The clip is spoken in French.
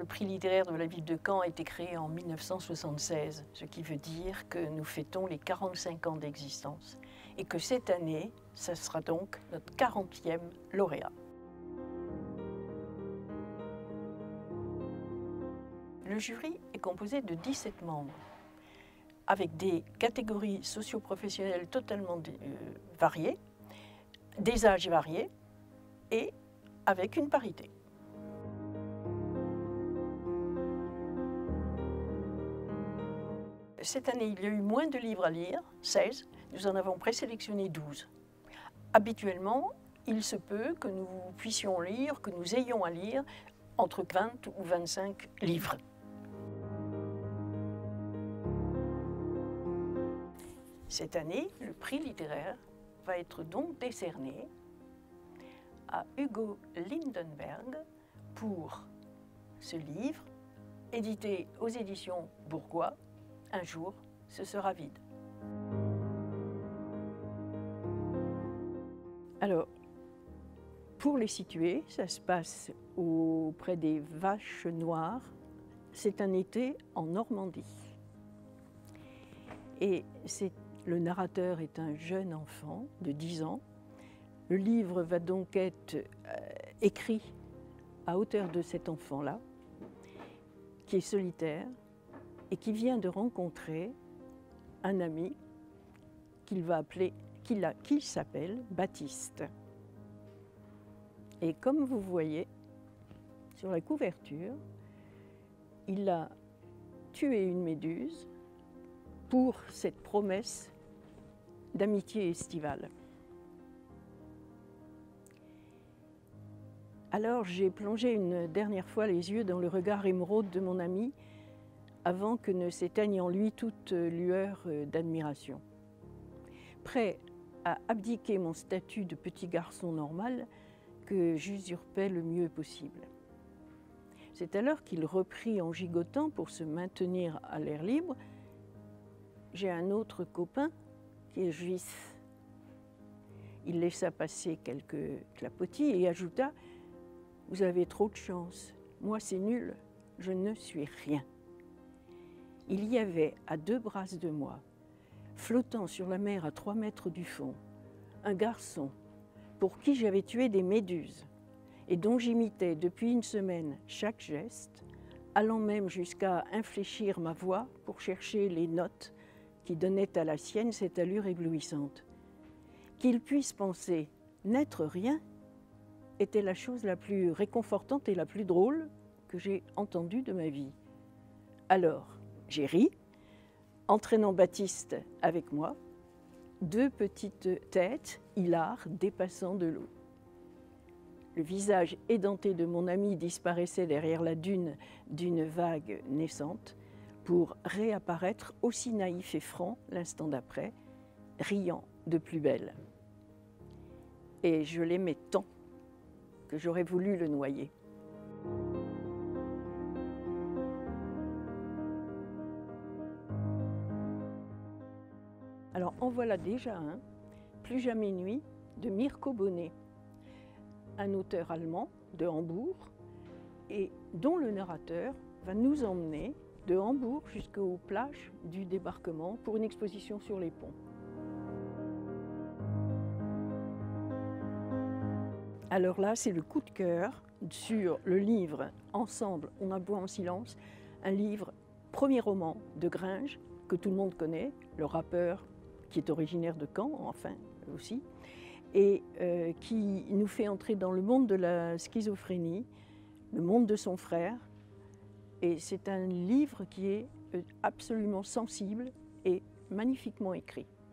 Le prix littéraire de la ville de Caen a été créé en 1976, ce qui veut dire que nous fêtons les 45 ans d'existence et que cette année, ce sera donc notre 40e lauréat. Le jury est composé de 17 membres, avec des catégories socio-professionnelles totalement variées, des âges variés et avec une parité. Cette année, il y a eu moins de livres à lire, 16, nous en avons présélectionné 12. Habituellement, il se peut que nous puissions lire, que nous ayons à lire entre 20 ou 25 livres. Cette année, le prix littéraire va être donc décerné à Hugo Lindenberg pour ce livre, édité aux éditions Bourgois, Un jour, ce sera vide. Alors, pour les situer, ça se passe auprès des Vaches Noires. C'est un été en Normandie. Et le narrateur est un jeune enfant de 10 ans. Le livre va donc être écrit à hauteur de cet enfant-là, qui est solitaire et qui vient de rencontrer un ami qu'il s'appelle Baptiste. Et comme vous voyez sur la couverture, il a tué une méduse pour cette promesse d'amitié estivale. Alors j'ai plongé une dernière fois les yeux dans le regard émeraude de mon ami avant que ne s'éteigne en lui toute lueur d'admiration. Prêt à abdiquer mon statut de petit garçon normal que j'usurpais le mieux possible. C'est alors qu'il reprit en gigotant pour se maintenir à l'air libre. J'ai un autre copain qui est juif. Il laissa passer quelques clapotis et ajouta « Vous avez trop de chance, moi c'est nul, je ne suis rien ». Il y avait à 2 brasses de moi, flottant sur la mer à 3 mètres du fond, un garçon pour qui j'avais tué des méduses et dont j'imitais depuis une semaine chaque geste, allant même jusqu'à infléchir ma voix pour chercher les notes qui donnaient à la sienne cette allure éblouissante. Qu'il puisse penser n'être rien était la chose la plus réconfortante et la plus drôle que j'ai entendue de ma vie. Alors, j'ai ri, entraînant Baptiste avec moi, 2 petites têtes hilares dépassant de l'eau. Le visage édenté de mon ami disparaissait derrière la dune d'une vague naissante pour réapparaître aussi naïf et franc l'instant d'après, riant de plus belle. Et je l'aimais tant que j'aurais voulu le noyer. Alors en voilà déjà un, Plus jamais nuit, de Mirko Bonnet, un auteur allemand de Hambourg et dont le narrateur va nous emmener de Hambourg jusqu'aux plages du débarquement pour une exposition sur les ponts. Alors là, c'est le coup de cœur sur le livre Ensemble, on aboie en silence, un livre, premier roman de Gringe, que tout le monde connaît, le rappeur qui est originaire de Caen, enfin aussi, et qui nous fait entrer dans le monde de la schizophrénie, le monde de son frère. Et c'est un livre qui est absolument sensible et magnifiquement écrit.